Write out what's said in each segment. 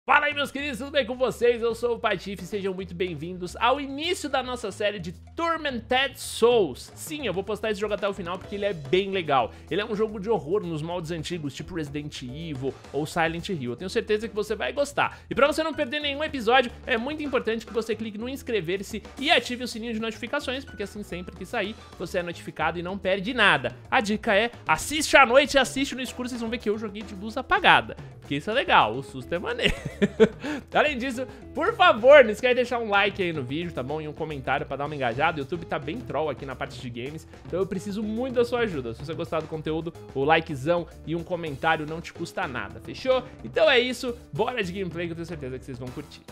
Fala aí, meus queridos, tudo bem com vocês? Eu sou o Patife e sejam muito bem-vindos ao início da nossa série de Tormented Souls. Sim, eu vou postar esse jogo até o final porque ele é bem legal. Ele é um jogo de horror nos moldes antigos, tipo Resident Evil ou Silent Hill. Eu tenho certeza que você vai gostar. E pra você não perder nenhum episódio, é muito importante que você clique no inscrever-se e ative o sininho de notificações, porque assim sempre que sair, você é notificado e não perde nada. A dica é, assiste à noite e assiste no escuro, vocês vão ver que eu joguei de luz apagada. Porque isso é legal, o susto é maneiro. Além disso, por favor, não esquece de deixar um like aí no vídeo, tá bom? E um comentário pra dar uma engajada. O YouTube tá bem troll aqui na parte de games, então eu preciso muito da sua ajuda. Se você gostar do conteúdo, o likezão e um comentário não te custa nada, fechou? Então é isso, bora de gameplay que eu tenho certeza que vocês vão curtir.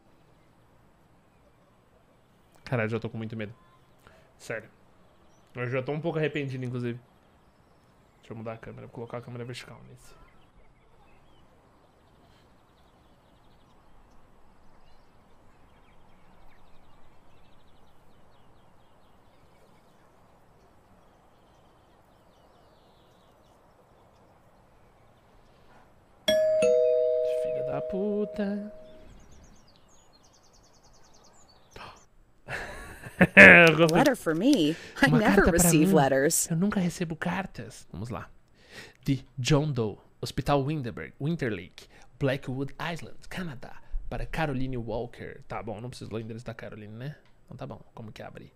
Caralho, já tô com muito medo. Sério. Eu já tô um pouco arrependido, inclusive. Deixa eu mudar a câmera, vou colocar a câmera vertical nesse. Da puta. Letter for me? I never receive letters. Eu nunca recebo cartas. Vamos lá. De John Doe, Hospital Winterlake, Blackwood Island, Canadá. Para Caroline Walker. Tá bom, não preciso ler o endereço da Caroline, né? Então tá bom. Como que abre?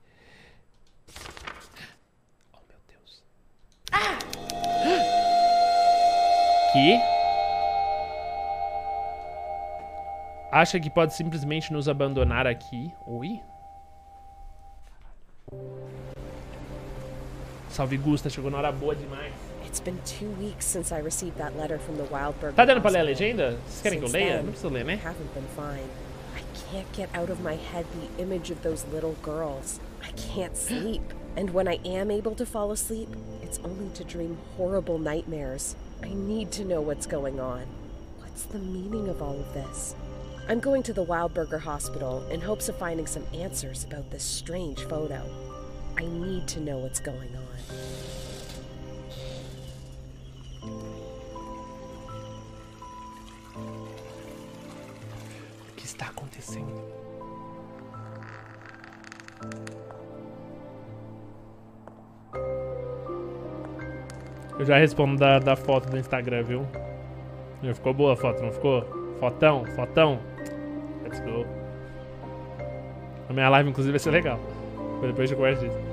Oh, meu Deus. Ah! Que? Acha que pode simplesmente nos abandonar aqui? Oi? Salve, Gusta, chegou na hora boa demais. It's been 2 weeks since I received that letter from the Wildberg. Tá dando pra ler a legenda? Vocês querem que eu leia? Não precisa ler, né? I haven't been fine. I can't get out of my head the image of those little girls. I can't sleep. And when I am able to fall asleep, it's only to dream horrible nightmares. I need to know what's going on. What's the meaning of all of this? I'm going to the Wildberger Hospital in hopes of finding some answers about this strange photo. I need to know what's going on. O que está acontecendo? Eu já respondo da foto do Instagram, viu? Já ficou boa a foto, não ficou? Fotão, fotão. Let's go. A minha live, inclusive, vai ser legal. Depois eu converso disso.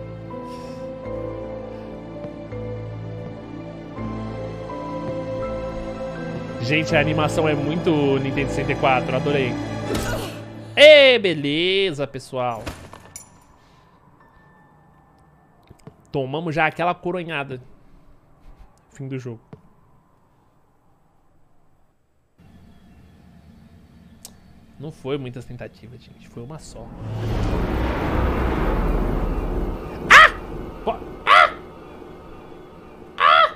Gente, a animação é muito Nintendo 64, adorei. Ê, beleza, pessoal. Tomamos já aquela coronhada. Fim do jogo. Não foi muitas tentativas, gente. Foi uma só. Ah! Ah! Ah!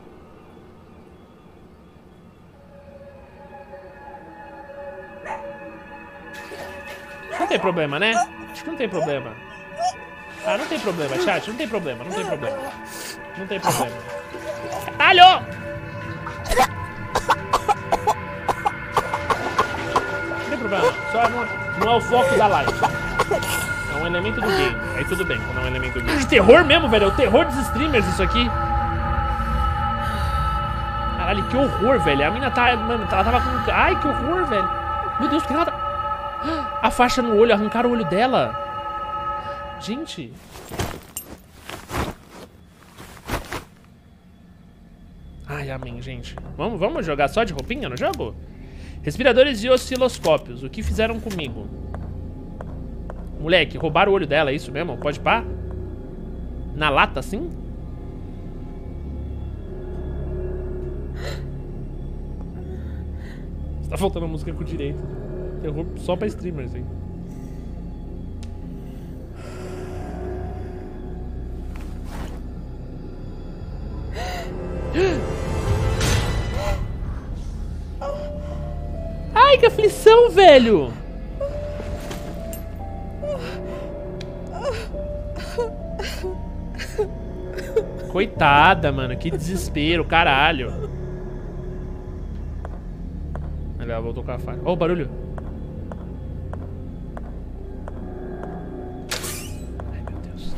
Não tem problema, né? Acho que não tem problema. Ah, não tem problema, chat. Não tem problema, não tem problema. Não tem problema. Caralho! Só não é o foco da live. É um elemento do game. Aí tudo bem, quando é um elemento do game. De terror mesmo, velho. É o terror dos streamers isso aqui. Caralho, que horror, velho. A mina tá... Mano, ela tava com... Ai, que horror, velho. Meu Deus, por que ela tá... A faixa no olho, arrancaram o olho dela. Gente. Ai, amém, gente. Vamos jogar só de roupinha no jogo? Respiradores e osciloscópios. O que fizeram comigo? Moleque, roubaram o olho dela, é isso mesmo? Pode pá? Na lata, assim? Tá faltando a música com direito. Terror só pra streamers, hein? Ai, que aflição, velho! Coitada, mano. Que desespero, caralho. Ela voltou com a faca. Ó, o barulho. Ai, meu Deus.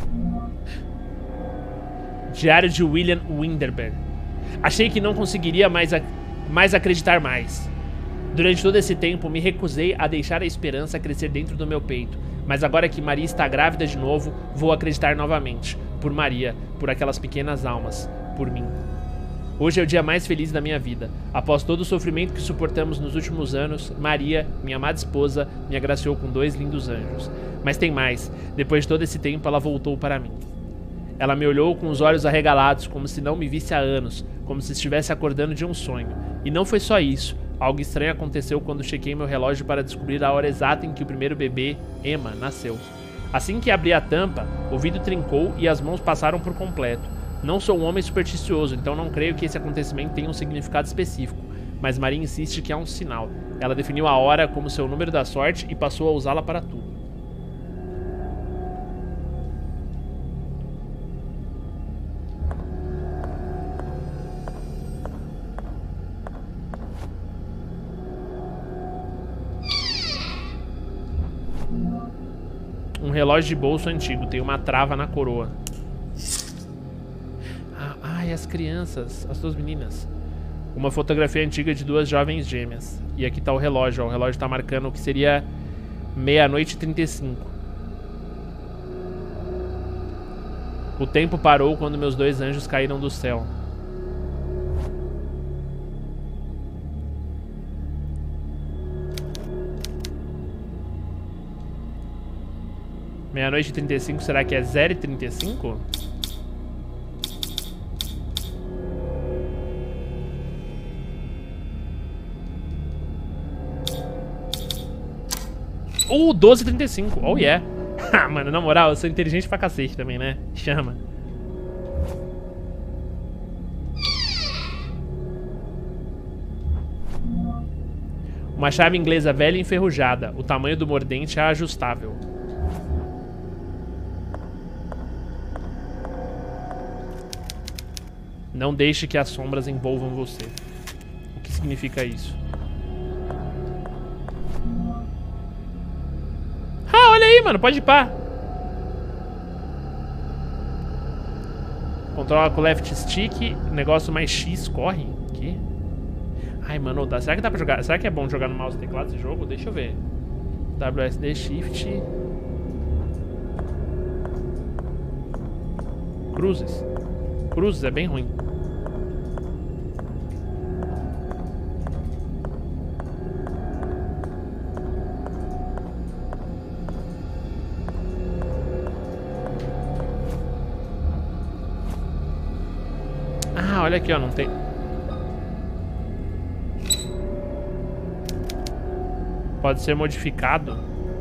Diário de William Winterberg. Achei que não conseguiria mais acreditar mais. Durante todo esse tempo, me recusei a deixar a esperança crescer dentro do meu peito. Mas agora que Maria está grávida de novo, vou acreditar novamente. Por Maria, por aquelas pequenas almas, por mim. Hoje é o dia mais feliz da minha vida. Após todo o sofrimento que suportamos nos últimos anos, Maria, minha amada esposa, me agraciou com 2 lindos anjos. Mas tem mais. Depois de todo esse tempo, ela voltou para mim. Ela me olhou com os olhos arregalados, como se não me visse há anos, como se estivesse acordando de um sonho. E não foi só isso. Algo estranho aconteceu quando chequei meu relógio para descobrir a hora exata em que o primeiro bebê, Emma, nasceu. Assim que abri a tampa, o vidro trincou e as mãos passaram por completo. Não sou um homem supersticioso, então não creio que esse acontecimento tenha um significado específico. Mas Maria insiste que há um sinal. Ela definiu a hora como seu número da sorte e passou a usá-la para tudo. Um relógio de bolso antigo, tem uma trava na coroa. Ai, as crianças, as 2 meninas. Uma fotografia antiga de 2 jovens gêmeas. E aqui tá o relógio, ó. O relógio tá marcando o que seria 00:35. O tempo parou quando meus 2 anjos caíram do céu. Meia-noite e 35, será que é 0:35? Oh, 12:35. Oh, yeah. Ah, mano, na moral, eu sou inteligente pra cacete também, né? Chama. Uma chave inglesa velha e enferrujada. O tamanho do mordente é ajustável. Não deixe que as sombras envolvam você. O que significa isso? Ah, olha aí, mano. Pode ir pá. Controla com left stick. Negócio mais X. Corre. Aqui. Ai, mano. Será que dá pra jogar? Será que é bom jogar no mouse e teclado esse jogo? Deixa eu ver. WSD Shift. Cruzes. Cruzes é bem ruim. Ah, olha aqui, ó, não tem... Pode ser modificado.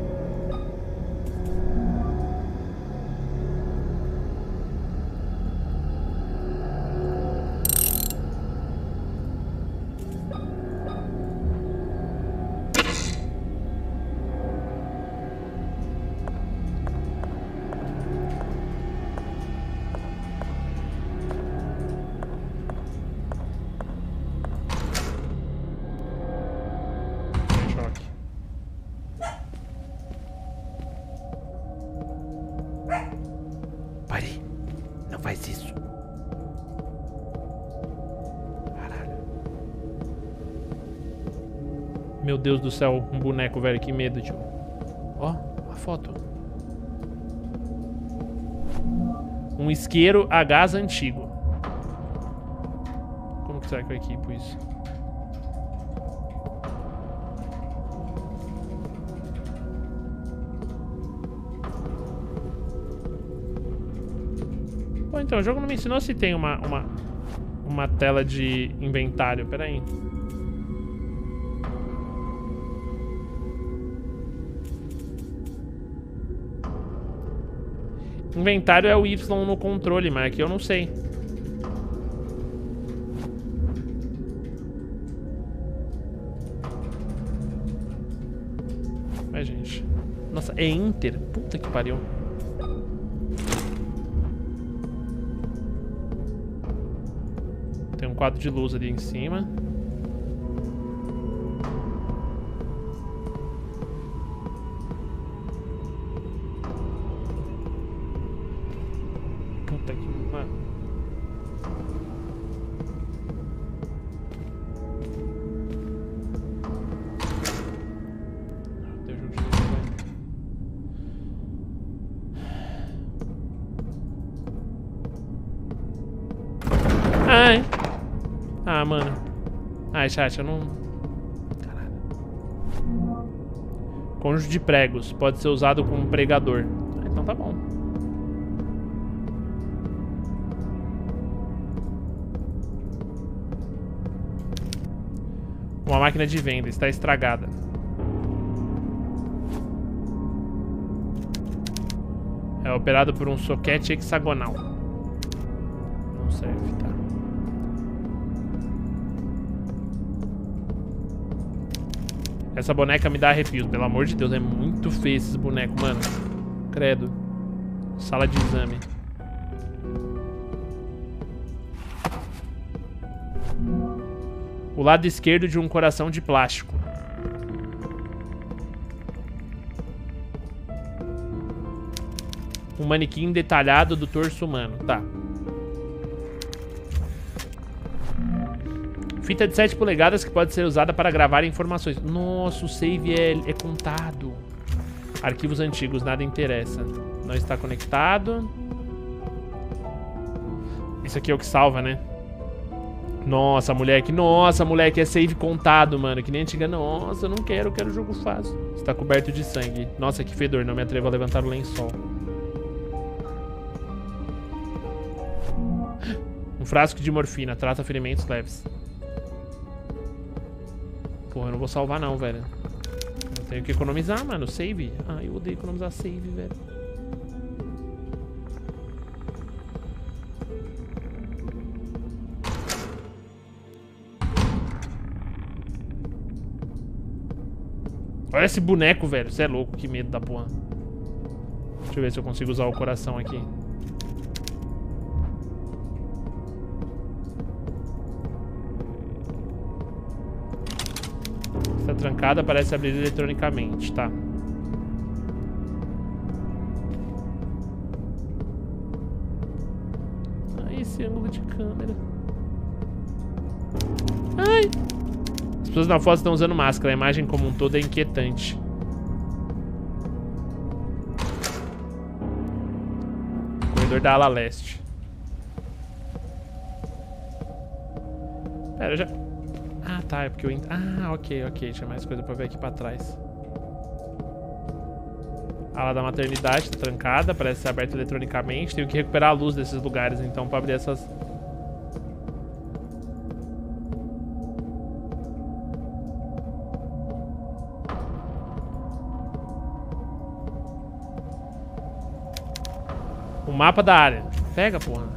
Pare. Não faz isso. Caralho. Meu Deus do céu. Um boneco, velho. Que medo, tio. Ó, a foto. Um isqueiro a gás antigo. Como que será que eu equipo isso? Pô, então, o jogo não me ensinou se tem uma tela de inventário. Pera aí. Inventário é o Y no controle, mas aqui eu não sei. Mas, gente... Nossa, é Enter? Puta que pariu. Tem um quadro de luz ali em cima. Ai. Ah, mano. Ai, chat, eu não... Caralho. Cônjuge de pregos. Pode ser usado como pregador. Ah, então tá bom. Uma máquina de venda. Está estragada. É operado por um soquete hexagonal. Não serve, tá? Essa boneca me dá arrepios, pelo amor de Deus. É muito feio esses bonecos, mano. Credo. Sala de exame. O lado esquerdo de um coração de plástico. Um manequim detalhado do torso humano. Tá. Fita de 7 polegadas que pode ser usada para gravar informações. Nossa, o save é contado. Arquivos antigos, nada interessa. Não está conectado. Isso aqui é o que salva, né? Nossa, moleque. Nossa, moleque. É save contado, mano. Que nem antiga. Nossa, eu não quero. Eu quero jogo fácil. Está coberto de sangue. Nossa, que fedor. Não me atrevo a levantar o lençol. Um frasco de morfina. Trata ferimentos leves. Porra, eu não vou salvar não, velho. Eu tenho que economizar, mano. Save. Ah, eu odeio economizar save, velho. Olha esse boneco, velho. Você é louco. Que medo da porra. Deixa eu ver se eu consigo usar o coração aqui. Está trancada, parece abrir eletronicamente, tá? Ai, esse ângulo de câmera. Ai! As pessoas na foto estão usando máscara, a imagem como um todo é inquietante. Corredor da ala leste. Pera, eu já... Ah, tá, é porque eu... Ah, ok. Tinha mais coisa pra ver aqui pra trás. A ala da maternidade tá trancada, parece ser aberta eletronicamente. Tenho que recuperar a luz desses lugares, então, pra abrir essas... O mapa da área. Pega, porra.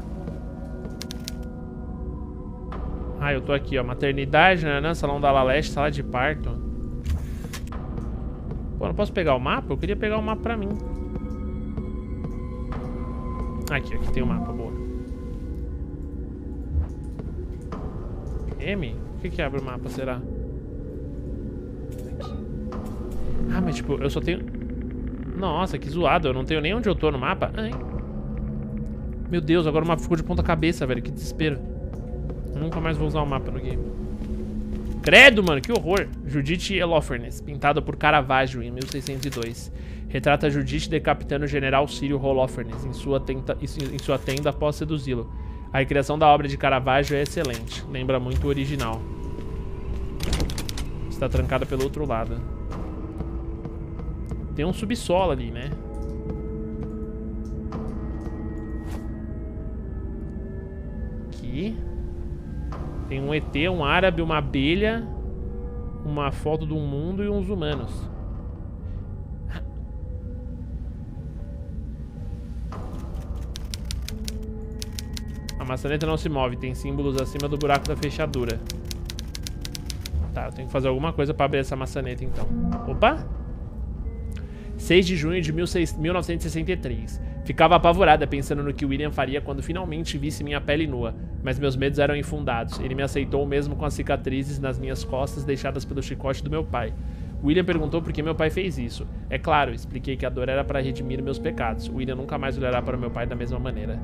Ah, eu tô aqui, ó. Maternidade, né? Salão da ala leste, sala de parto. Pô, não posso pegar o mapa? Eu queria pegar o mapa pra mim. Aqui tem o mapa, boa. M? Por que abre o mapa, será? Aqui. Ah, mas tipo, eu só tenho... Nossa, que zoado. Eu não tenho nem onde eu tô no mapa. Ai. Meu Deus, agora o mapa ficou de ponta cabeça, velho. Que desespero. Eu nunca mais vou usar o mapa no game. Credo, mano, que horror. Judith Holofernes, pintado por Caravaggio em 1602. Retrata Judith decapitando o general Sírio Holofernes em sua tenda após seduzi-lo. A recriação da obra de Caravaggio é excelente. Lembra muito o original. Está trancada pelo outro lado. Tem um subsolo ali, né? Aqui. Tem um ET, um árabe, uma abelha, uma foto do mundo e uns humanos. A maçaneta não se move, tem símbolos acima do buraco da fechadura. Tá, eu tenho que fazer alguma coisa pra abrir essa maçaneta então. Opa! 6 de junho de 1963. Ficava apavorada pensando no que William faria quando finalmente visse minha pele nua, mas meus medos eram infundados. Ele me aceitou mesmo com as cicatrizes nas minhas costas deixadas pelo chicote do meu pai. William perguntou por que meu pai fez isso. É claro, expliquei que a dor era para redimir meus pecados. William nunca mais olhará para meu pai da mesma maneira.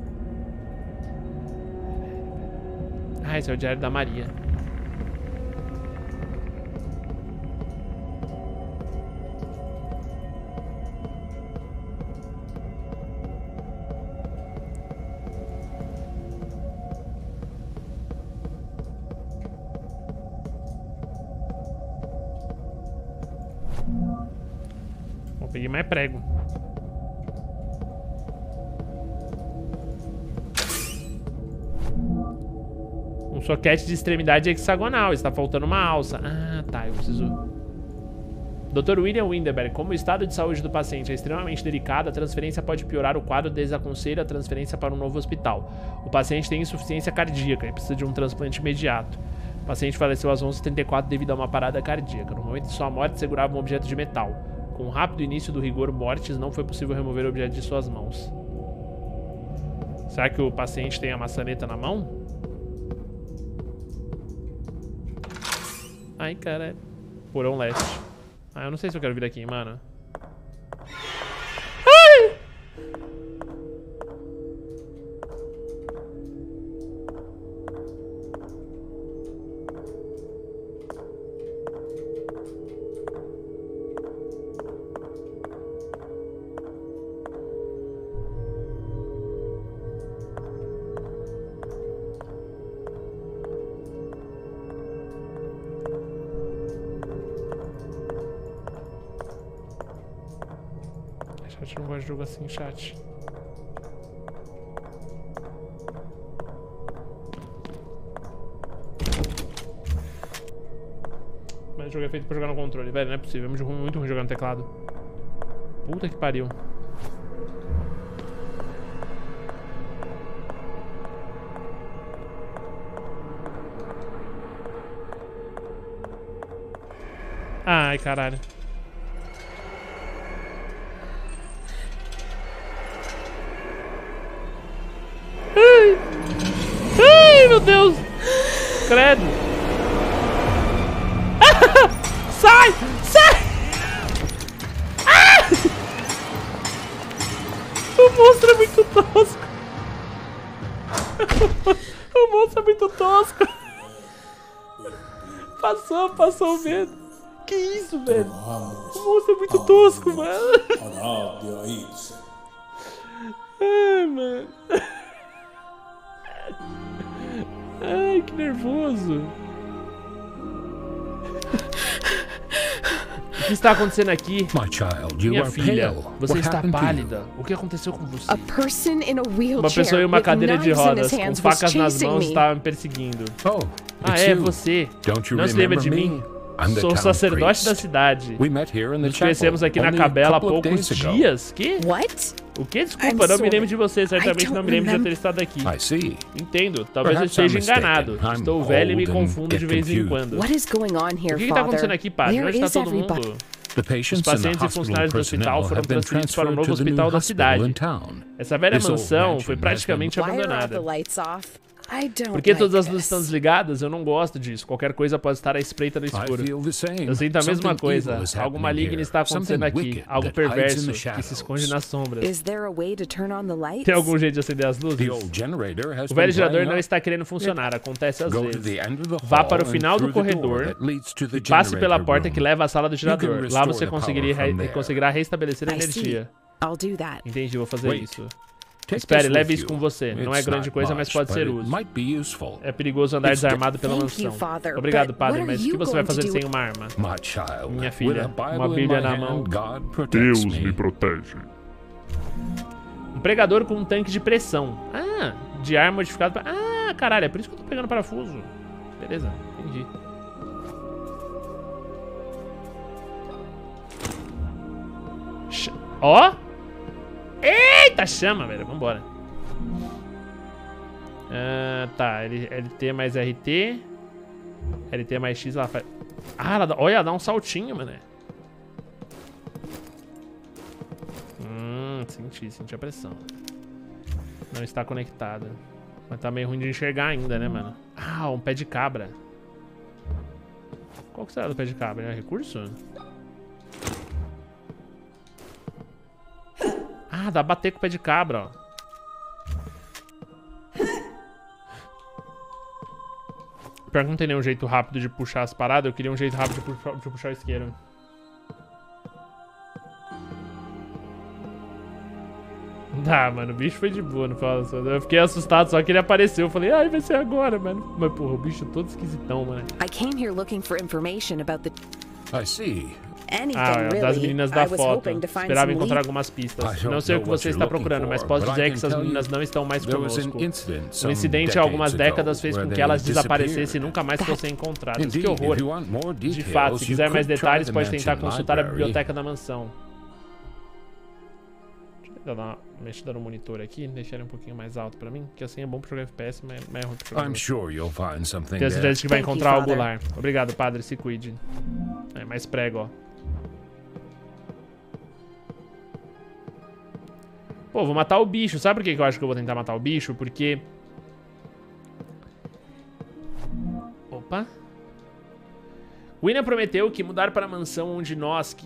Ah, esse é o diário da Maria. Peguei mais prego. Um soquete de extremidade hexagonal. Está faltando uma alça. Ah, tá. Eu preciso... Dr. William Winderberg, como o estado de saúde do paciente é extremamente delicado, a transferência pode piorar o quadro, desaconselho a transferência para um novo hospital. O paciente tem insuficiência cardíaca e precisa de um transplante imediato. O paciente faleceu às 11h34 devido a uma parada cardíaca. No momento de sua morte, segurava um objeto de metal. Com o rápido início do rigor mortis, não foi possível remover o objeto de suas mãos. Será que o paciente tem a maçaneta na mão? Ai, caralho. Porão leste. Ah, eu não sei se eu quero vir aqui, mano. Ai! Chat, não gosto de jogo assim, chat. Mas o jogo é feito pra jogar no controle, velho, não é possível. É muito ruim jogar no teclado. Puta que pariu. Ai, caralho. Ai, meu Deus! Credo! Ah! Sai! Sai! Ah! O monstro é muito tosco! O monstro é muito tosco! Passou o medo! Que isso, velho? O monstro é muito tosco, mano! Ai, mano! Ai, que nervoso. O que está acontecendo aqui? Minha filha, você está pálida. O que aconteceu com você? Uma pessoa em uma cadeira de rodas, com facas nas mãos, está me perseguindo. Ah, é você. Não se lembra de mim? Sou o sacerdote da cidade. Nos conhecemos aqui na capela há poucos dias. Que? O que? Desculpa, não me lembro de você. Certamente não me lembro de já ter estado aqui. Entendo. Talvez eu esteja enganado. Estou velho e me confundo de vez em quando. O que está acontecendo aqui, padre? Onde está todo mundo? Os pacientes e funcionários do hospital foram transferidos para o novo hospital da cidade. Essa velha mansão foi praticamente abandonada. Por que todas as luzes estão desligadas? Eu não gosto disso. Qualquer coisa pode estar à espreita no escuro. Eu sinto a mesma coisa. Algo maligno está acontecendo aqui. Algo perverso que se esconde nas sombras. Tem algum jeito de acender as luzes? O velho gerador não está querendo funcionar. Acontece às vezes. Vá para o final do corredor e passe pela porta que leva à sala do gerador. Lá você conseguirá restabelecer a energia. Entendi, vou fazer isso. Espere, leve isso com você. Não é grande coisa, mas pode ser útil. É perigoso andar desarmado pela mansão. Obrigado, padre, mas o que você vai fazer sem uma arma? Minha filha, uma Bíblia na mão. Deus me protege. Um pregador com um tanque de pressão. Ah, de ar modificado pra... Ah, caralho, é por isso que eu tô pegando parafuso. Beleza, entendi. Ó! Eita, chama, velho. Vambora. Tá, LT mais RT. LT mais X, ela faz... Ah, olha, ela dá um saltinho, mano. Senti a pressão. Não está conectada. Mas tá meio ruim de enxergar ainda, né, mano? Ah, um pé de cabra. Qual que será do pé de cabra? É recurso? Ah, dá pra bater com o pé de cabra, ó. Pior que não tem nenhum jeito rápido de puxar as paradas. Eu queria um jeito rápido de puxar o isqueiro. Tá, mano, o bicho foi de boa, não fala só. Eu fiquei assustado só que ele apareceu. Eu falei, ai, vai ser agora, mano. Mas, porra, o bicho todo esquisitão, mano. I came here looking for information about the... I see. das meninas da foto. Esperava encontrar algumas pistas. Não sei o que você está procurando, mas posso dizer que essas meninas não estão mais conosco. Um incidente há algumas décadas fez com que elas desaparecessem e nunca mais fossem encontradas. Que horror. De fato, se quiser mais detalhes, pode tentar consultar a biblioteca da mansão. Deixa eu dar uma mexida no monitor aqui, deixar ele um pouquinho mais alto pra mim, que assim é bom pra jogar FPS, mas é ruim pra jogar. Tenho certeza que vai encontrar algo lá. Obrigado, padre, se cuide. É, mais prego, ó. Pô, vou matar o bicho. Sabe por que eu acho que eu vou tentar matar o bicho? Porque... Opa. William prometeu que mudar para a mansão onde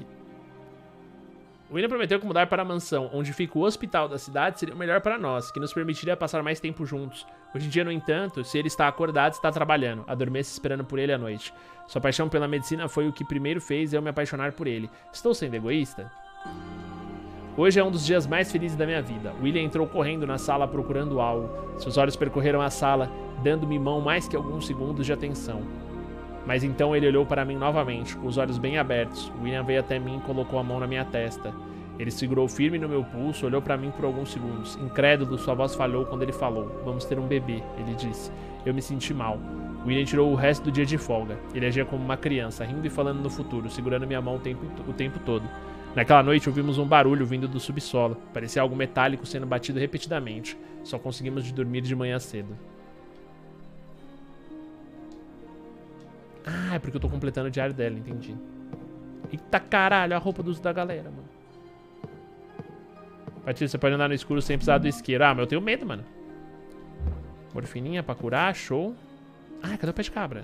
onde fica o hospital da cidade seria o melhor para nós, que nos permitiria passar mais tempo juntos. Hoje em dia, no entanto, se ele está acordado, está trabalhando. Adormeça esperando por ele à noite. Sua paixão pela medicina foi o que primeiro fez eu me apaixonar por ele. Estou sendo egoísta? Hoje é um dos dias mais felizes da minha vida. William entrou correndo na sala procurando algo. Seus olhos percorreram a sala, dando-me mão mais que alguns segundos de atenção. Mas então ele olhou para mim novamente, com os olhos bem abertos. William veio até mim e colocou a mão na minha testa. Ele segurou firme no meu pulso, olhou para mim por alguns segundos. Incrédulo, sua voz falhou quando ele falou. Vamos ter um bebê, ele disse. Eu me senti mal. William tirou o resto do dia de folga. Ele agia como uma criança, rindo e falando no futuro, segurando minha mão o tempo todo. Naquela noite ouvimos um barulho vindo do subsolo. Parecia algo metálico sendo batido repetidamente. Só conseguimos dormir de manhã cedo. Ah, é porque eu tô completando o diário dela, entendi. Eita caralho, a roupa da galera, mano. Patrícia, você pode andar no escuro sem precisar do isqueiro. Ah, mas eu tenho medo, mano. Morfininha pra curar, show. Ah, cadê o pé de cabra?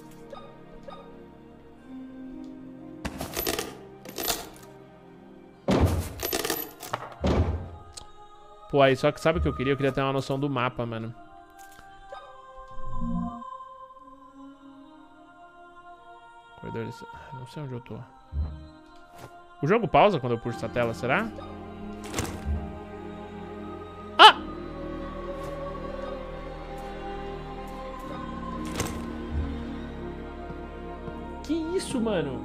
Pô, aí só que sabe o que eu queria? Eu queria ter uma noção do mapa, mano. Não sei onde eu tô. O jogo pausa quando eu puxo essa tela, será? Ah! Que isso, mano?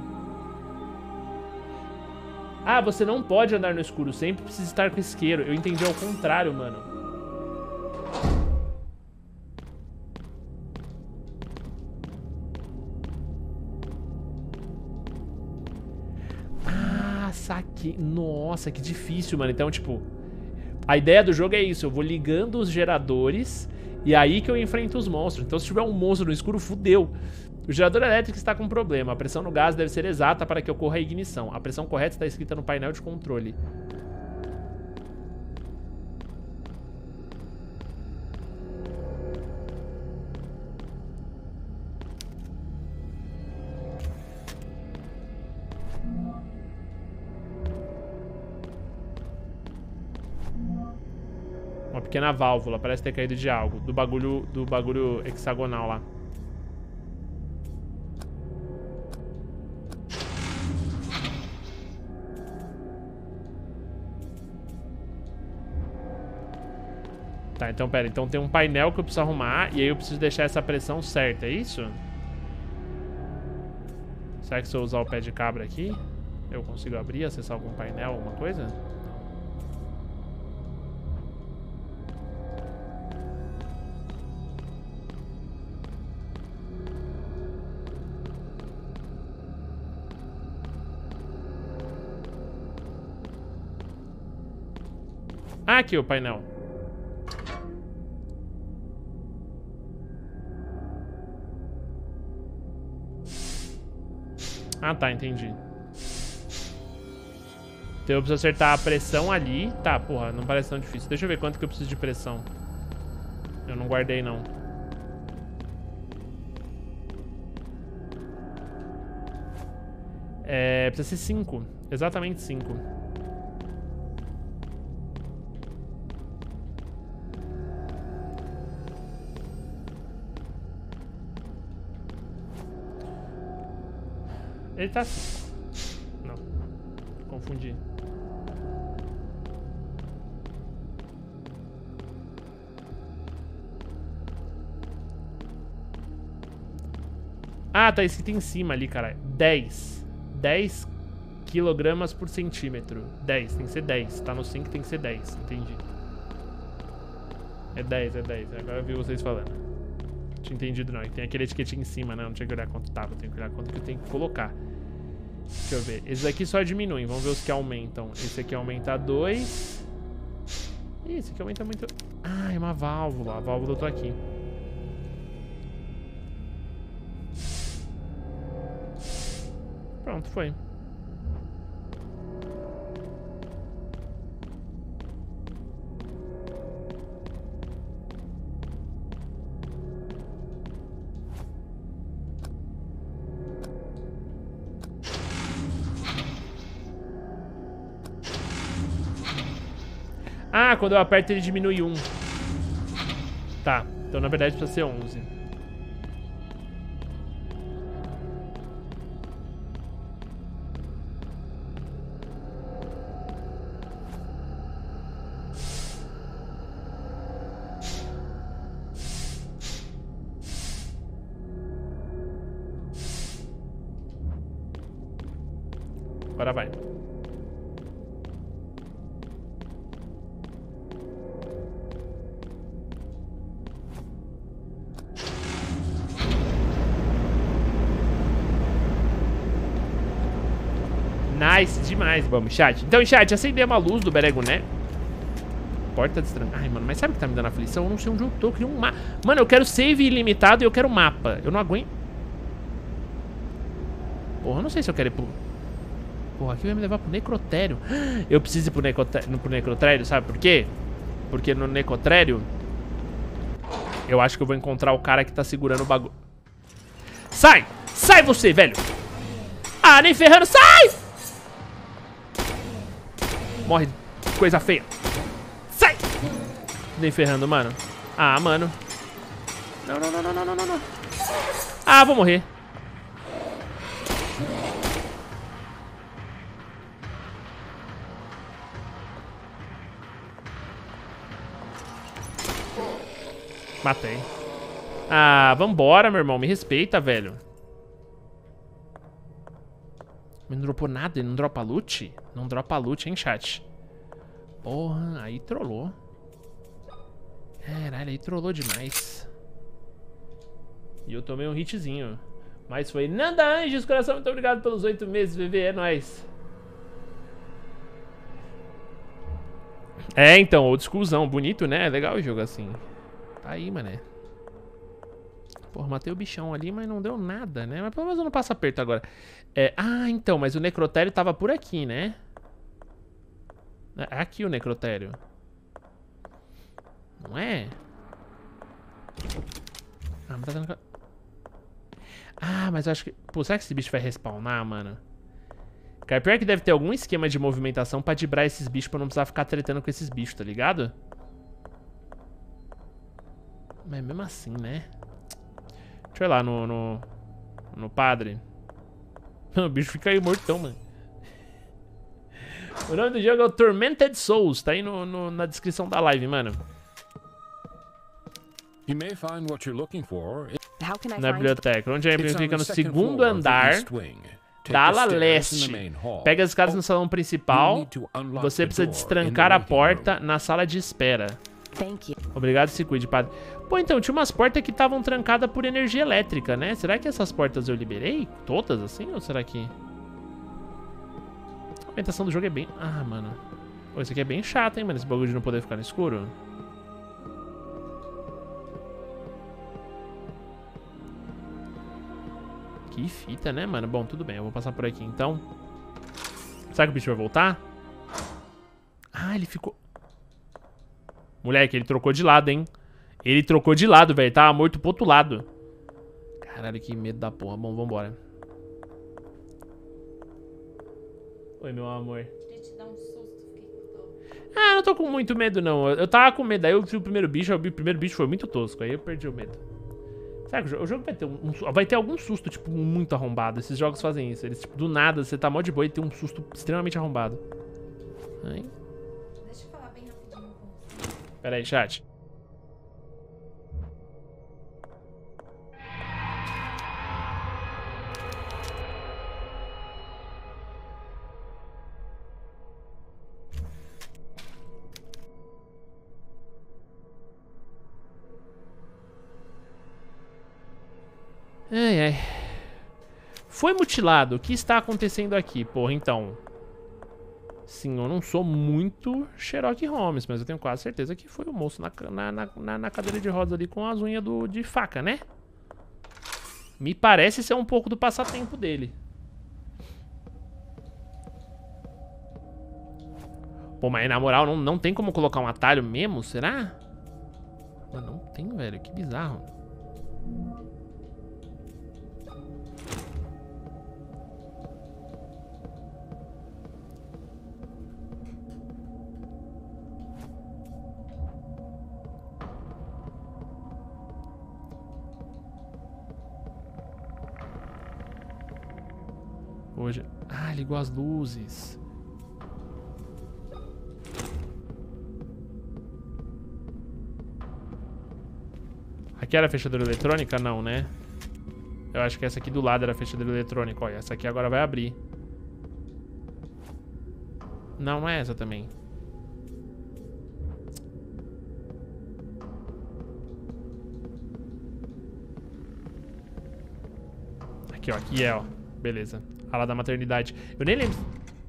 Ah, você não pode andar no escuro. Sempre precisa estar com isqueiro. Eu entendi ao contrário, mano. Saque. Nossa, que difícil, mano. Então, tipo, a ideia do jogo é isso. Eu vou ligando os geradores e aí que eu enfrento os monstros. Então, se tiver um monstro no escuro, fudeu. O gerador elétrico está com problema. A pressão no gás deve ser exata para que ocorra a ignição. A pressão correta está escrita no painel de controle. Uma pequena válvula, parece ter caído de algo. Do bagulho hexagonal lá. Tá, então pera. Então tem um painel que eu preciso arrumar. E aí eu preciso deixar essa pressão certa, é isso? Será que se eu usar o pé de cabra aqui eu consigo abrir, acessar algum painel, alguma coisa? Ah, aqui o painel. Ah, tá, entendi. Então eu preciso acertar a pressão ali. Tá, porra, não parece tão difícil. Deixa eu ver quanto que eu preciso de pressão. Eu não guardei, não. Precisa ser 5. Exatamente 5. Ele tá assim. Não. Confundi. Ah, tá escrito em cima ali, cara. 10. 10 Quilogramas por centímetro. 10, tem que ser 10. Tá no 5, tem que ser 10. Entendi. É 10, é 10. Agora eu vi vocês falando. Não tinha entendido não. E tem aquele etiquetinho em cima, né? Não tinha que olhar quanto tava. Tem que olhar quanto que eu tenho que colocar. Deixa eu ver. Esses aqui só diminuem. Vamos ver os que aumentam. Esse aqui aumenta 2. Ih, esse aqui aumenta muito. Ah, é uma válvula. A válvula eu tô aqui. Pronto, foi. Ah, quando eu aperto ele diminui 1. Tá, então na verdade precisa ser 11. Agora vai. Nice demais. Vamos, chat. Então, chat, acendeu uma luz do Beregoné. Porta destrancada. Ai, mano, mas sabe o que tá me dando aflição? Eu não sei onde eu tô. Eu queria um mapa. Mano, eu quero save ilimitado e eu quero mapa. Eu não aguento. Porra, eu não sei se eu quero ir pro... Porra, aqui vai me levar pro necrotério. Eu preciso ir pro necrotério, sabe por quê? Porque no necrotério eu acho que eu vou encontrar o cara que tá segurando o bagulho. Sai! Sai você, velho! Ah, nem ferrando, sai! Morre, coisa feia. Sai! Nem ferrando, mano. Ah, mano. Não, não, não, não, não, não, não. Ah, vou morrer. Matei. Ah, vambora, meu irmão. Me respeita, velho. Não dropou nada, ele não dropa loot? Não dropa loot, hein, chat? Porra, aí trollou. Caralho, aí trollou demais. E eu tomei um hitzinho. Mas foi Nanda Anjos, coração, muito obrigado pelos 8 meses, bebê, é nóis. É, então, old schoolzão, bonito, né? É legal o jogo assim. Tá aí, mané. Porra, matei o bichão ali, mas não deu nada, né? Mas pelo menos eu não passo aperto agora. É, ah, então, mas o necrotério tava por aqui, né? É aqui o necrotério. Não é? Ah, mas tá dando... Ah, mas eu acho que... Pô, será que esse bicho vai respawnar, mano? Cara, pior que deve ter algum esquema de movimentação pra dibrar esses bichos pra não precisar ficar tretando com esses bichos, tá ligado? Mas mesmo assim, né? Deixa eu ir lá no padre. O bicho fica aí mortão, mano. O nome do jogo é o Tormented Souls. Tá aí na descrição da live, mano. Na biblioteca. Onde é? Fica no segundo andar da ala leste. Pega as escadas no salão principal. Você precisa destrancar a porta na sala de espera. Obrigado, se cuide, padre. Pô, então, tinha umas portas que estavam trancadas por energia elétrica, né? Será que essas portas eu liberei? Todas, assim? Ou será que... A ambientação do jogo é bem... Ah, mano. Pô, isso aqui é bem chato, hein, mano? Esse bagulho de não poder ficar no escuro. Que fita, né, mano? Bom, tudo bem. Eu vou passar por aqui, então. Será que o bicho vai voltar? Ah, ele ficou... Moleque, ele trocou de lado, hein? Ele trocou de lado, velho. Tava morto pro outro lado. Caralho, que medo da porra. Bom, vambora. Oi, meu amor. Queria te dar um susto, fiquei com dó. Ah, não tô com muito medo, não. Eu tava com medo. Aí eu vi o primeiro bicho. O primeiro bicho foi muito tosco. Aí eu perdi o medo. Sabe que o jogo vai ter vai ter algum susto, tipo, muito arrombado. Esses jogos fazem isso. Eles, tipo, do nada, você tá mó de boa e tem um susto extremamente arrombado. Aí. Deixa eu falar bem rapidinho com você. Pera aí, chat. Ai, ai. Foi mutilado. O que está acontecendo aqui? Porra, então. Sim, eu não sou muito Sherlock Holmes, mas eu tenho quase certeza que foi o moço na cadeira de rodas ali com as unhas de faca, né? Me parece ser um pouco do passatempo dele. Pô, mas na moral, não tem como colocar um atalho mesmo? Será? Mano, não tem, velho. Que bizarro. Hoje... Ah, ligou as luzes. Aqui era a fechadura eletrônica? Não, né? Eu acho que essa aqui do lado era a fechadura eletrônica. Olha, essa aqui agora vai abrir. Não, não é essa também. Aqui, ó. Aqui é, ó. Beleza. A lá da maternidade. Eu nem lembro.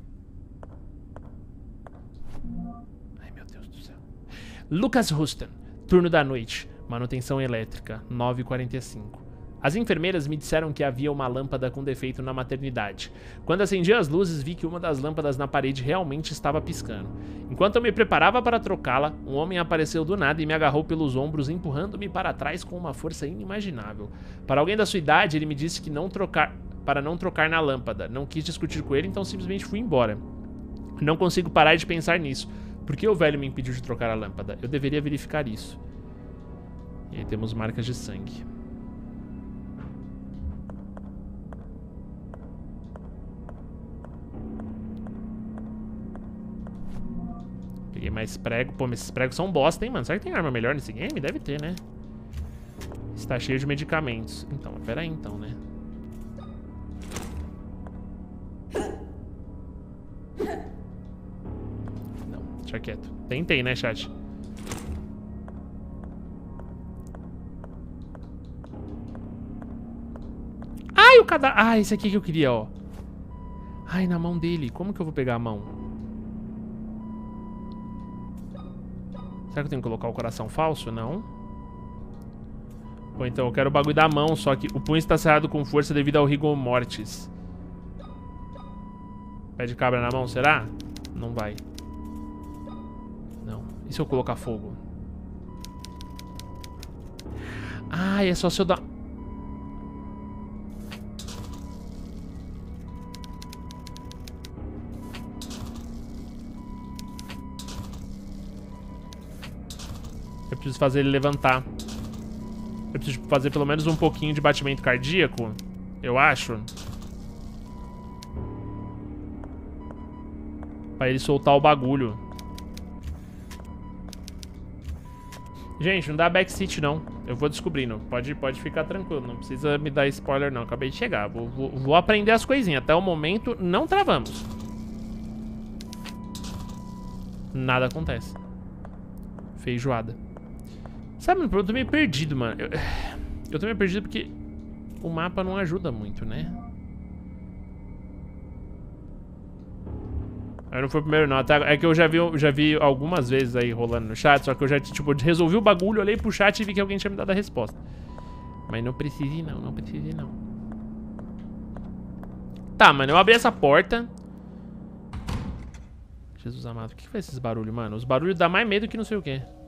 Ai, meu Deus do céu. Lucas Houston. Turno da noite. Manutenção elétrica. 9h45. As enfermeiras me disseram que havia uma lâmpada com defeito na maternidade. Quando acendi as luzes, vi que uma das lâmpadas na parede realmente estava piscando. Enquanto eu me preparava para trocá-la, um homem apareceu do nada e me agarrou pelos ombros, empurrando-me para trás com uma força inimaginável. Para alguém da sua idade, ele me disse que para não trocar na lâmpada. Não quis discutir com ele, então simplesmente fui embora. Não consigo parar de pensar nisso. Por que o velho me impediu de trocar a lâmpada? Eu deveria verificar isso. E aí temos marcas de sangue. Peguei mais prego. Pô, mas esses pregos são bosta, hein, mano? Será que tem arma melhor nesse game? Deve ter, né? Está cheio de medicamentos. Então, pera aí, então, né? Não, deixa quieto. Tentei, né, chat? Ai, o cadáver... Ah, esse aqui que eu queria, ó. Ai, na mão dele. Como que eu vou pegar a mão? Será que eu tenho que colocar o coração falso? Não. Ou então eu quero o bagulho da mão, só que o punho está cerrado com força devido ao rigor mortis. Pé de cabra na mão, será? Não vai. Não. E se eu colocar fogo? Ah, é só se eu dar... Eu preciso fazer ele levantar. Eu preciso fazer pelo menos um pouquinho de batimento cardíaco. Eu acho. Pra ele soltar o bagulho. Gente, não dá backseat não. Eu vou descobrindo. Pode ficar tranquilo. Não precisa me dar spoiler não. Acabei de chegar. Vou aprender as coisinhas. Até o momento, não travamos. Nada acontece. Feijoada. Sabe, eu tô meio perdido, mano. Eu tô meio perdido porque o mapa não ajuda muito, né? Eu não fui o primeiro, não. Até, é que eu já vi algumas vezes aí rolando no chat, só que eu já, tipo, resolvi o bagulho, olhei pro chat e vi que alguém tinha me dado a resposta. Mas não precise não, não precise não. Tá, mano, eu abri essa porta. Jesus amado, o que faz esses barulhos, mano? Os barulhos dão mais medo que não sei o quê.